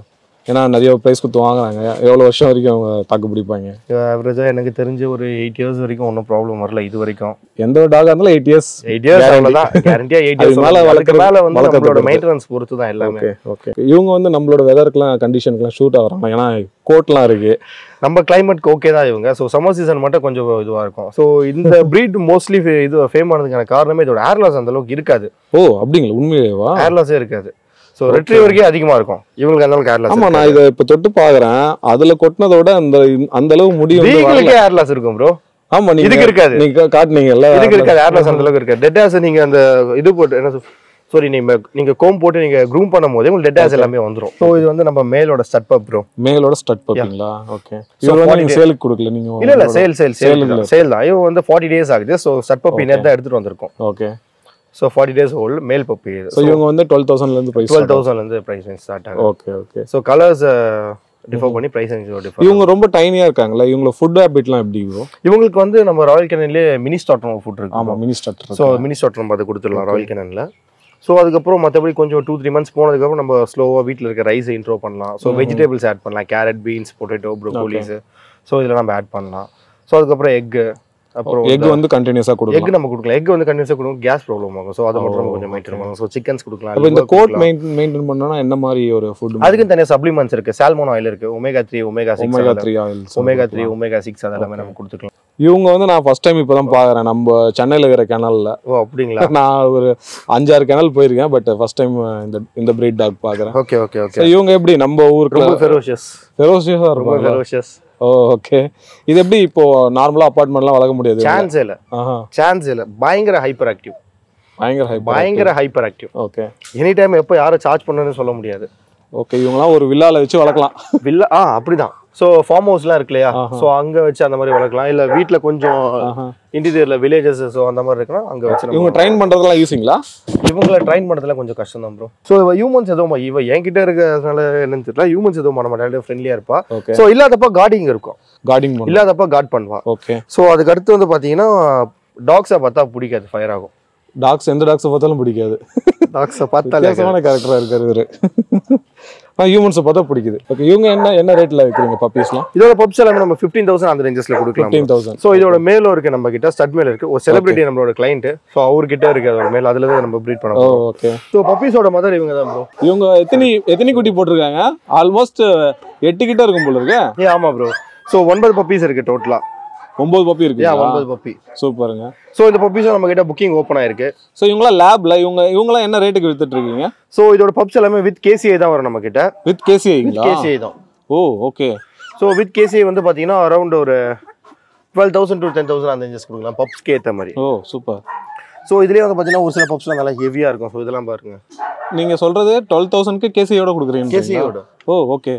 ஏன்னா நிறைய ப்ரைஸ் கொடுத்து வாங்குறாங்க. எவ்வளோ வருஷம் வரைக்கும் அவங்க தாக்கு பிடிப்பாங்க? ஆவரேஜாக எனக்கு தெரிஞ்சு ஒரு எயிட் இயர்ஸ் வரைக்கும் ஒன்றும் ப்ராப்ளம் வரல இது வரைக்கும். எந்த ஒரு டாகாக இருந்தாலும் எயிட் இயர்ஸ் எயிட் இயர்ஸ் அவ்வளோதான் கேரண்டியாக எயிட் இயர்ஸ் மேலே வளர்க்க மேலே வந்து நம்மளோட மெயின்டெனன்ஸ் பொறுத்து தான் எல்லாமே. Okay okay. இவங்க வந்து நம்மளோட வெதருக்குலாம் கண்டிஷனுக்குலாம் ஷூட் ஆகிறாங்க. ஏன்னா கோட்லாம் இருக்குது. நம்ம கிளைமேட்க்கு ஓகே தான் இவங்க. ஸோ சம்மர் சீசன் மட்டும் கொஞ்சம் இதுவாக இருக்கும். ஸோ இந்த ப்ரீட் மோஸ்ட்லி இது ஃபேம் ஆனதுக்கான காரணமே இதோட ஏர்லாஸ் அந்த அளவுக்கு இருக்காது. ஓ அப்படிங்களா? உண்மையிலேவா? ஏர்லாஸே இருக்காது. ஸோ ரெட்ரீவருக்கே அதிகமாக இருக்கும் இவங்களுக்கு. அந்த அளவுக்கு ஏர்லாஸ். ஆமாம், நான் இதை இப்போ தொட்டு பார்க்குறேன். அதில் கொட்டினதோட அந்த அந்த அளவு முடியும். வீக்களுக்கே ஏர்லாஸ் இருக்கும் ப்ரோ. ஆமா, நீங்க இதுக்கு இருக்காது. நீங்க காட்டுனீங்கல்ல, இதுக்கு இருக்காது. ஏர்லாஸ் அந்த அளவுக்கு இருக்காது. டெட் ஆஸ் நீங்க அந்த இது போட்டு என்ன சாரி நீங்க நீங்க கோம் போட்டு நீங்க க்ரூம் பண்ணும்போது உங்களுக்கு டெட் ஆஸ் எல்லாமே வந்துரும். ஸோ இது வந்து நம்ம மேலோட ஸ்டட் பப் ப்ரோ. மேலோட ஸ்டட் பப்ங்களா? ஓகே. இது வந்து நீங்க சேலுக்கு கொடுக்கல நீங்க? இல்ல இல்ல, சேல் சேல் சேல் சேல் தான். இது வந்து ஃபார்ட்டி டேஸ் ஆகுது. ஸோ ஸ்டட் பப் இன்னர் தான் எடுத்துட்டு வந்திருக்கோம். Okay. So forty days old male puppy. So இவங்க வந்து டுவெல் தௌசண்ட்லேருந்து ப்ரைஸ் டுவெல் தௌசண்ட்லேருந்து ப்ரைஸ் ஸ்டார்ட் ஆகும். Okay okay. So colours differ பண்ணி ப்ரைஸ் டிஃபர். இவங்க ரொம்ப டைனியாக இருக்காங்களா? இவங்களோட ஃபுட் ஹேபிட்லாம் எப்படி இருக்கும்? இவங்களுக்கு வந்து நம்ம ராயல் கெனன்லேயே மினி ஸ்டார்டர் ஃபுட் இருக்கு. ஆமாம், mini starter. So mini starter நம்ம அதை கொடுத்துடலாம் ராயல் கெனனில். ஸோ அதுக்கப்புறம் மற்றபடி கொஞ்சம் டூ த்ரீ மந்த்ஸ் போனதுக்கப்புறம் நம்ம ஸ்லோவாக வீட்டில் இருக்க ரைஸை இன்ட்ரோ பண்ணலாம். ஸோ வெஜிடபிள்ஸ் ஆட் பண்ணலாம். Carrot, beans, potato, broccolis. So இதில் நம்ம ஆட் பண்ணலாம். ஸோ அதுக்கப்புறம் எக்கு. அப்புறம் எக் வந்து கண்டினியூஸா கொடுக்கலாம். எக் நம்ம கொடுக்கலாம். எக் வந்து கண்டினியூஸா கொடுக்கும். கேஸ் ப்ராப்ளம் ஆகும். ஸோ அதை மட்டும் நம்ம கொஞ்சம் மெயின்டைன் பண்ணலாம். ஸோ சிக்கன்ஸ் கொடுக்கலாம். இப்போ இந்த கோட் மெயின்டைன் பண்ணணும்னா என்ன மாதிரி ஒரு ஃபுட்? அதுக்கு தனியாக சப்ளிமெண்ட்ஸ் இருக்கு. சால்மோன் ஆயில் இருக்கு. Omega three, omega six, omega three oil, omega three, omega six அதெல்லாமே நம்ம கொடுத்துக்கலாம். இவங்க வந்து நான் ஃபர்ஸ்ட் டைம் இப்போ தான் பார்க்குறேன் நம்ம சென்னையில் இருக்கிற கெனலில். ஓ அப்படிங்களா? நான் ஒரு அஞ்சாறு கெனல் போயிருக்கேன். பட் ஃபர்ஸ்ட் டைம் இந்த இந்த பிரீட் டாக் பார்க்குறேன். Okay okay okay. இவங்க எப்படி நம்ம ஊருக்கு ரொம்ப ஃபெரோஷியஸ் ஃபெரோஷியஸாக இருக்கும். ஃபெரோஷியஸ். Oh okay. இது எப்படி இப்போ நார்மலா அபார்ட்மெண்ட்லாம் வளர்க்க முடியாது? சான்ஸ் இல்ல. சான்ஸ் இல்ல. பயங்கர ஹைப்பர் ஆக்டிவ். பயங்கர ஹைப்பர் பயங்கர hyper active. Okay. Any time எப்போ யாரை சார்ஜ் பண்ணணும்னு சொல்ல முடியாது. ஓகே. இவங்கலாம் ஒரு வில்லால வச்சு வளர்க்கலாம். வில்லா ஆ அப்படிதான். ஸோ ஃபார்ம் ஹவுஸ்லாம் இருக்கு இல்லையா? ஸோ அங்கே வச்சு அந்த மாதிரி வளர்க்கலாம். இல்லை வீட்டில் கொஞ்சம் இன்டீரியரில் வில்லேஜஸ் ஸோ அந்த மாதிரி இருக்குன்னா அங்கே வச்சு. இவங்க ட்ரைன் பண்ணுறதுலாம் யூஸிங்களா? இவங்களை ட்ரைன் பண்ணுறதுலாம் கொஞ்சம் கஷ்டம் தான் ப்ரோ. ஸோ ஹியூமன்ஸ் எதுவும் இவ என்கிட்ட இருக்கிறதுனால என்னன்னு தெரியல. ஹியூமன்ஸ் எதுவும் பண்ண மாட்டாங்க. ஃப்ரெண்ட்லியாக இருப்பா. ஸோ இல்லாதப்ப கார்டிங் இருக்கும். கார்டிங் இல்லாதப்ப கார்ட் பண்ணுவா. ஓகே. ஸோ அதுக்கு அடுத்து வந்து பார்த்தீங்கன்னா டாக்ஸை பார்த்தா பிடிக்காது, ஃபயர் ஆகும். டாக்ஸ் எந்த டாக்ஸை பார்த்தாலும் பிடிக்காது. டாக்ஸை பார்த்தாலே கேரக்டராக இருக்காரு இவரு. ஹியூமன்ஸை பார்த்தா பிடிக்குது. ஓகே. இவங்க என்ன என்ன ரேட்ல வைக்கிறீங்க பப்பீஸ்லாம்? இதோட பப்ஸ் எல்லாமே நம்ம ஃபிஃப்டீன் தௌசண்ட் அந்த ரேஞ்சஸ்ல கொடுக்கலாம். Fifteen thousand. ஸோ இதோட மேலும் இருக்கு நம்ம கிட்ட. ஸ்டட் மேல் இருக்கு. ஒரு செலிபிரிட்டி நம்மளோட கிளைண்ட். ஸோ அவர்கிட்ட இருக்கு அதோட மேல். அதுல தான் நம்ம ப்ரீட் பண்ணுவோம். ஓகே. ஸோ பப்பீஸோட மதர் இவங்க தான் ப்ரோ. இவங்க எத்தனை எத்தனை குட்டி போட்டிருக்காங்க? ஆல்மோஸ்ட் எட்டு கிட்ட இருக்கும் போல இருக்கு. ஏ ஆமா ப்ரோ. ஸோ ஒன்பது பப்பீஸ் இருக்கு டோட்டலா. ஒன்பது பப்பி இருக்கு. ஒன்பது பப்பி. சூப்பருங்க. ஸோ இந்த பப்பீஸ் நம்ம கிட்ட புக்கிங் ஓப்பன் ஆயிருக்கு. ஸோ இவங்களாம் லேப்ல இவங்க இவங்களாம் என்ன ரேட்டுக்கு வித்துட்டு இருக்கீங்க? ஸோ இதோட பப்ஸ் எல்லாமே வித் கேசிஐ தான் வரும் நம்ம கிட்ட. வித் கேசிஐங்களா? கேசிஐ தான். Oh okay. So with KCI வந்து பாத்தீங்கன்னா அரௌண்ட் ஒரு twelve thousand to ten thousand அந்த ரேஞ்சஸ் கொடுக்கலாம் பப்ஸ்க்கு ஏற்ற மாதிரி. ஓ சூப்பர். ஸோ இதுலேயே வந்து பார்த்தீங்கன்னா ஒரு சில பப்ஸ்லாம் நல்லா ஹெவியாக இருக்கும். ஸோ இதெல்லாம் பாருங்க. நீங்கள் சொல்றது டுவெல் தௌசண்ட்க்கு கேசிஐயோட கொடுக்குறீங்க? கேசிஐயோட. ஓ ஓகே.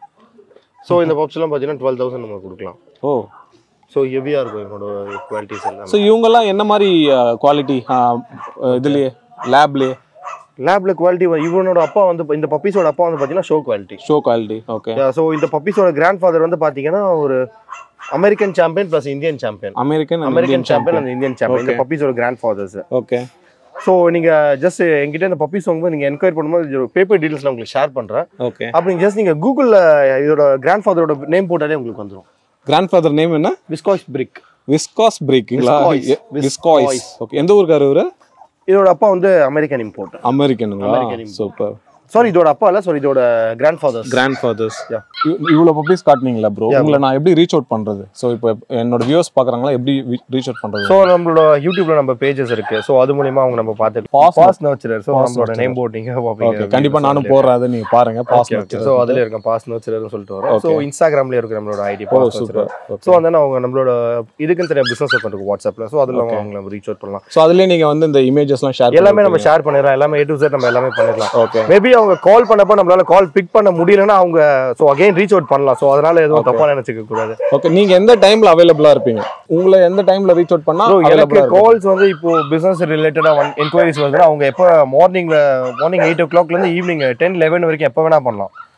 ஸோ இந்த பப்ஸ்லாம் பார்த்தீங்கன்னா டுவெல் தௌசண்ட் நம்ம கொடுக்கலாம். ஓ. ஸோ ஹெவியாக இருக்கும் என்னோட குவாலிட்டிஸ் எல்லாம். ஸோ இவங்கெல்லாம் என்ன மாதிரி குவாலிட்டி இதுலேயே லேப்லேயே? லேப்ல குவாலிட்டி இவனோட அப்பா வந்து இந்த பப்பீஸோட அப்பா வந்து பார்த்தீங்கன்னா show quality. Show quality. Okay. So இந்த பப்பீஸோட கிராண்ட் ஃபாதர் வந்து பார்த்தீங்கன்னா ஒரு American champion plus Indian champion. American American champion and Indian champion இந்த பப்பீஸோட கிராண்ட் ஃபாதர்ஸ். ஓகே. ஸோ நீங்கள் ஜஸ்ட் என்கிட்ட இந்த பப்பீஸ் வாங்கும்போது நீங்கள் என்கொயரி பண்ணும்போது பேப்பர் டீட்டெயில்ஸ் உங்களுக்கு ஷேர் பண்ணுறேன். ஓகே. அப்படி ஜஸ்ட் நீங்கள் கூகுளில் இதோட கிராண்ட் ஃபாதரோட நேம் போட்டாலே உங்களுக்கு வந்துடும். கிராண்ட்ஃபாதர் நேம் என்ன? விஸ்காஸ் பிரிக். விஸ்காஸ் பிரிக்ங்களா? விஸ்காஸ். ஓகே. எந்த ஊருக்காரர் இவரு? இதோட அப்பா வந்து அமெரிக்கன் இம்போர்ட். அமெரிக்கனுங்களா? சூப்பர். சாரி இதோட அப்பா இல்ல, சாரி இதோட கிராண்ட்ஃபாதர்ஸ். கிராண்ட்ஃபாதர்ஸ். இவ்வளவு பப்பீஸ் காட்டுனீங்களா ப்ரோ? உங்களை நான் எப்படி ரீச் அவுட் பண்றது? சோ இப்போ என்னோட வியூவர்ஸ் பார்க்கறாங்களா, எப்படி ரீச் அவுட் பண்றது? சோ நம்மளோட யூடியூப்ல நம்ம பேजेस இருக்கு. சோ அது மூலமா அவங்க நம்ம பார்த்து PawsNurturer. சோ நம்மளோட நேம் போட் நீங்க பாப்பீங்க. ஓகே. கண்டிப்பா நானும் போடுறேன், அதை நீங்க பாருங்க. PawsNurturer. சோ அதுல இருக்கு PawsNurturer னு சொல்லிட்டு வரோம். சோ இன்ஸ்டாகிராம்ல இருக்கு நம்மளோட ஐடி PawsNurturer. சோ அந்த அவங்க நம்மளோட இதுக்கு தெரிய பிசினஸ் அக்கவுண்ட் இருக்கு வாட்ஸ்அப்ல. சோ அதுல அவங்க ரீச் அவுட் பண்ணலாம். சோ அதுலயே நீங்க வந்து இந்த இமேजेसலாம் ஷேர் எல்லாமே நம்ம ஷேர் பண்ணிரலாம். எல்லாமே A to Z நம்ம எல்லாமே பண்ணிரலாம். ஓகே. மேபி அவங்க கால் பண்ணப்ப நம்மளால கால் பிக் பண்ண முடியலனா அவங்க சோ அகைன் ரீச் அவுட் பண்ணலாம். சோ அதனால எதுவும் தப்பா நினைச்சுக்க கூடாது. ஓகே. நீங்க எந்த டைம்ல அவேலபிளா இருப்பீங்க? உங்களை எந்த டைம்ல ரீச் அவுட் பண்ணா அவேலபிளா இருப்பீங்க? கால்ஸ் வந்து இப்போ பிசினஸ் ரிலேட்டடா என்குயரிஸ் வருதுன்னா அவங்க எப்ப மார்னிங்ல மார்னிங் எயிட் ஓ கிளாக்ல இருந்து ஈவினிங் டென் லெவன் வரைக்கும் எப்ப வேணா பண்ணலாம்.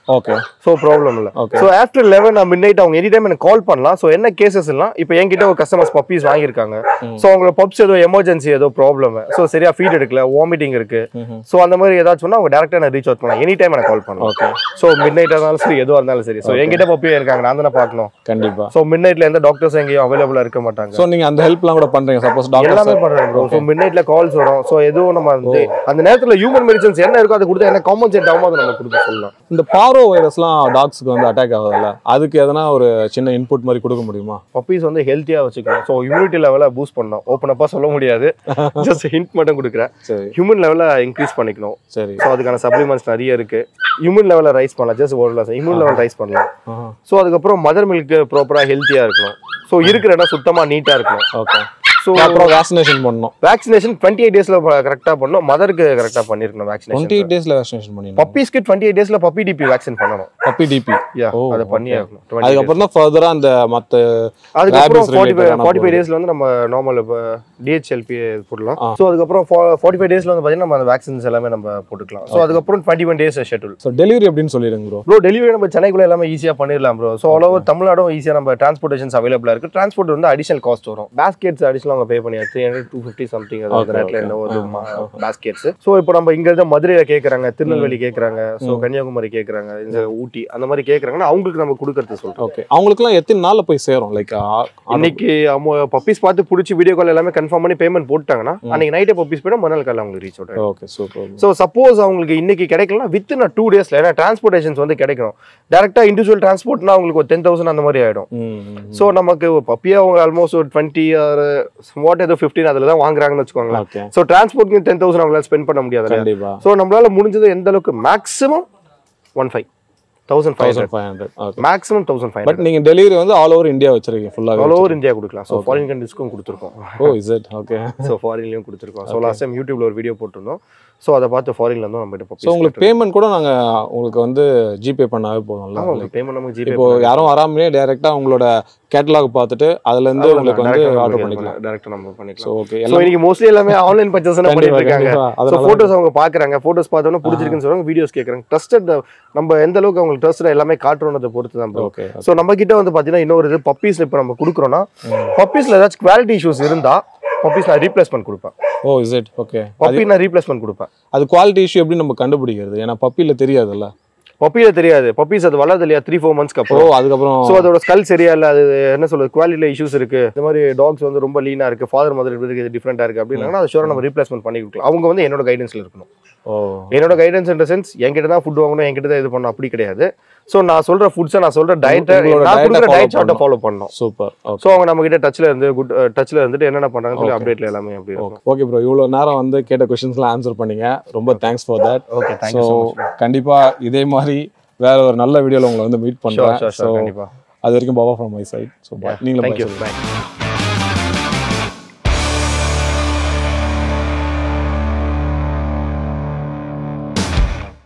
ஓகே ஸோ ப்ராப்ளம் இல்லை so after eleven midnight அவங்க எனி டைம் எனக்கு கால் பண்ணலாம் ஸோ என்ன கேசஸ் எல்லாம் இப்போ என்கிட்ட ஒரு கஸ்டமர்ஸ் பப்பீஸ் வாங்கியிருக்காங்க ஸோ அவங்களோட பப்ஸ் ஏதோ எமர்ஜென்சி ஏதோ ப்ராப்ளம் ஸோ சரியா ஃபீட் எடுக்கல வாமிட்டிங் இருக்கு ஸோ அந்த மாதிரி ஏதாச்சும் அவங்க டேரக்டா நான் ரீச் அவுட் பண்ணலாம் எனி டைம் எனக்கு கால் பண்ணலாம் ஓகே ஸோ மிட் நைட் இருந்தாலும் சரி எதுவாக இருந்தாலும் சரி ஸோ என்கிட்ட பப்பியே இருக்காங்க நான் தானே பார்க்கணும் கண்டிப்பா ஸோ மிட் நைட்ல எந்த டாக்டர்ஸ் எங்கேயும் அவைலபிளா இருக்க மாட்டாங்க ஸோ நீங்க அந்த ஹெல்ப்லாம் கூட பண்றீங்க சப்போஸ் டாக்டர் எல்லாமே பண்றாங்க ப்ரோ ஸோ மிட் நைட்ல கால்ஸ் வரும் ஸோ எதுவும் நம்ம வந்து அந்த நேரத்தில் ஹியூமன் மெடிசன்ஸ் என்ன இருக்கோ அதை கொடுத்து என்ன காம்பன்சேட் ஆகும் அதை நம்ம கொடுத்து சொல்லலாம் இந்த பாரோ வைரஸ்லாம் டாக்ஸ்க்கு வந்து அட்டாக் ஆகுதுல்ல அதுக்கு எதனா ஒரு சின்ன இன்புட் மாதிரி கொடுக்க முடியுமா பப்பீஸ் வந்து ஹெல்த்தியா வச்சுக்கணும் ஸோ இம்யூனிட்டி லெவலை பூஸ்ட் பண்ணணும் ஓப்பன் அப்பா சொல்ல முடியாது ஜஸ்ட் ஹிண்ட் மட்டும் கொடுக்குறேன் சரி ஹியூமன் லெவலை இன்க்ரீஸ் பண்ணிக்கணும் சரி ஸோ அதுக்கான சப்ளிமெண்ட்ஸ் நிறைய இருக்கு இம்யூன் லெவலை ரைஸ் பண்ணலாம் ஜஸ்ட் ஒரு இம்யூன் லெவல் ரைஸ் பண்ணலாம் ஸோ அதுக்கப்புறம் மதர் மில்க் ப்ராப்பராக ஹெல்த்தியா இருக்கணும் ஸோ இருக்கிற இடம் சுத்தமாக நீட்டாக இருக்கணும் ஓகே ஸோ அப்புறம் வேக்சினேஷன் பண்ணணும் வேக்சினேஷன் டுவெண்ட்டி எயிட் டேஸ்ல கரெக்டாக பண்ணணும் மதருக்கு கரெக்டாக பண்ணிருக்கணும் வேக்சினேஷன் டுவெண்ட்டி எயிட் டேஸ்ல வேக்சினேஷன் பண்ணிடணும் பப்பீஸ்க்கு டுவெண்ட்டி எயிட் டேஸ்ல பப்பி டிபி வேக்சின் பண்ணணும் பப்பி டிபி யா அதை பண்ணி ஆகணும் அதுக்கப்புறம் தான் ஃபர்தரா அந்த மற்ற அதுக்கப்புறம் ஃபார்ட்டி ஃபைவ் ஃபார்ட்டி ஃபைவ் டேஸ்ல வந்து நம்ம நார்மல் இப்போ டிஹெச்எல்பி போடலாம் ஸோ அதுக்கப்புறம் ஃபார்ட்டி ஃபைவ் டேஸ்ல வந்து பார்த்தீங்கன்னா நம்ம அந்த வேக்சின்ஸ் எல்லாமே நம்ம போட்டுக்கலாம் ஸோ அதுக்கப்புறம் twenty one days schedule so delivery அப்படின்னு சொல்லிடுங்க ப்ரோ ப்ரோ டெலிவரி நம்ம சென்னைக்குள்ள எல்லாமே ஈஸியாக பண்ணிடலாம் ப்ரோ ஸோ ஆல் ஓவர் தமிழ்நாடும் ஈஸியாக நம்ம டிரான்ஸ்போர்ட்டேஷன்ஸ் அவைலபிளாக இருக்கு டிரான்ஸ்போர்ட் வந்து அடிஷனல் காஸ்ட் வரும் பேஸ்கெட்ஸ் அடிஷனல் அவங்க பே பண்ணி three hundred two fifty something அந்த நேரத்தில் என்ன ஒரு பேஸ்கெட்ஸ் ஸோ இப்போ நம்ம இங்க இருந்து மதுரையில கேட்குறாங்க திருநெல்வேலி கேட்குறாங்க ஸோ கன்னியாகுமரி கேட்குறாங்க இந்த ஊட்டி அந்த மாதிரி கேட்குறாங்கன்னா அவங்களுக்கு நம்ம கொடுக்கறது சொல்றோம் ஓகே அவங்களுக்குலாம் எத்தனை நாள்ல போய் சேரும் லைக் இன்னைக்கு பப்பீஸ் பார்த்து பிடிச்சி வீடியோ கால் எல்லாமே கன்ஃபார்ம் பண்ணி பேமெண்ட் போட்டாங்கன்னா அன்னைக்கு நைட்டே பப்பீஸ் போய்ட்டு மறுநாள் காலையில் அவங்களுக்கு reach out okay super so suppose அவங்களுக்கு இன்னைக்கு கிடைக்கலனா வித் நான் டூ டேஸ்ல ஏன்னா டிரான்ஸ்போர்ட்டேஷன்ஸ் வந்து கிடைக்கும் டேரக்டா இண்டிவிஜுவல் டிரான்ஸ்போர்ட்னா அவங்களுக்கு ஒரு டென் தௌசண்ட் அந்த மாதிரி ஆயிடும் ஸோ நமக்கு பப்பியா அவங்க ஆல்மோஸ்ட் ஒரு டுவெண்ட்டி ஆர் வாட் ஏதோ ஃபிஃப்டீன் அதில் தான் வாங்குறாங்கன்னு வச்சுக்கோங்களேன் ஸோ டிரான்ஸ்போர்ட்க்கு டென் தௌசண்ட் அவங்களால ஸ்பெண்ட் பண்ண முடியாது ஸோ நம்மளால முடிஞ்சது எந்த அளவுக்கு maximum one five thousand five hundred maximum thousand five but நீங்க டெலிவரி வந்து ஆல் ஓவர் இந்தியா வச்சிருக்கீங்க ஃபுல்லா ஆல் ஓவர் இந்தியா கொடுக்கலாம் ஸோ ஃபாரின் கண்ட்ரிஸ்க்கும் கொடுத்துருக்கோம் oh is it okay so ஃபாரின்லயும் கொடுத்துருக்கோம் ஸோ லாஸ்ட் டைம் யூடியூப்ல ஒரு வீடியோ போட்டிருந்தோம் ஸோ அதை பார்த்து ஃபாரின்ல இருந்தும் நம்ம கிட்ட ஸோ உங்களுக்கு பேமெண்ட் கூட நாங்க உங்களுக்கு வந்து ஜிபே பண்ணாவே போதும்ல பேமெண்ட் நமக்கு ஜிபே இப்போ யாரும் வராமலே டைரக்டா உங்களோட கேட்டலாக் பார்த்துட்டு அதுல இருந்து உங்களுக்கு வந்து ஆர்டர் பண்ணிக்கலாம் டைரக்டா நம்ம பண்ணிக்கலாம் ஸோ ஓகே ஸோ இன்னைக்கு மோஸ்ட்லி எல்லாமே ஆன்லைன் பர்ச்சேஸ் பண்ணிட்டு இருக்காங்க ஸோ ஃபோட்டோஸ் அவங்க பாக்குறாங்க ஃபோட்டோஸ் பார்த்தோன்னா பிடிச்சிருக்குன்னு சொல்றாங்க வீடியோஸ் கேட்கறாங்க ட்ரஸ்டட் நம்ம எந்த அளவுக்கு அவங்களுக்கு ட்ரஸ்ட் எல்லாமே காட்டுறோன்றதை பொறுத்து தான் ஓகே ஸோ நம்ம கிட்ட வந்து பாத்தீங்கன்னா இன்னொரு இது பப்பீஸ் இப்போ நம்ம கொடுக்குறோம்னா பப்பீஸ்ல ஏதாச்சும் குவாலிட்டி இஷ்யூஸ் இருந்தா பப்பீஸ் நான் ரீப்ளேஸ்மெண்ட் கொடுப்பேன் oh is it okay puppy நான் ரீப்ளேஸ்மெண்ட் கொடுப்பேன் அது குவாலிட்டி இஷ்யூ எப்படி நம்ம கண்டுபிடிக்கிறது ஏன்னா பப்பில தெரியாதுல்ல பப்பியில தெரியாது பப்பீஸ் அது வளருது இல்லையா த்ரீ ஃபோர் மந்த்ஸ்க்கு அப்புறம் அதுக்கப்புறம் ஸோ அதோட ஸ்கல் சரியா இல்லை அது என்ன சொல்றது குவாலிட்டியில இஷ்யூஸ் இருக்கு இந்த மாதிரி டாக்ஸ் வந்து ரொம்ப லீனா இருக்கு ஃபாதர் மதர் இருக்கு இது டிஃப்ரெண்டா இருக்கு அப்படின்னா அதை ஷோரா நம்ம ரீப்ளேஸ்மெண்ட் பண்ணி கொடுக்கலாம் அவங்க வந்து என்னோட கைடன்ஸ்ல இருக்கணும் ஓ என்னோட கைடன்ஸ் இன் த சென்ஸ் என்கிட்ட தான் ஃபுட் வாங்கணும் என்கிட்ட தான் இது பண்ணணும் அப்படி கிடையாது ஸோ நான் சொல்ற ஃபுட்ஸை நான் சொல்ற டயட்டை நான் கொடுக்குற டயட் சார்ட்டை ஃபாலோ பண்ணணும் சூப்பர் ஸோ அவங்க நம்ம கிட்ட டச்ல இருந்து குட் டச்ல இருந்துட்டு என்னென்ன பண்றாங்கன்னு சொல்லி அப்டேட்ல எல்லாமே அப்படி இருக்கும் ஓகே ப்ரோ இவ்வளோ நேரம் வந்து கேட்ட கொஸ்டின்ஸ்லாம் ஆன்சர் பண்ணீங்க ரொம்ப thanks for that okay thank you so கண்டிப்பா இதே மாதிரி வேற ஒரு நல்ல வீடியோல உங்களை வந்து மீட் பண்றேன் ஸோ அது வரைக்கும் பாபா ஃப்ரம் மை சைட் ஸோ நீங்களும் தேங்க்யூ பாய்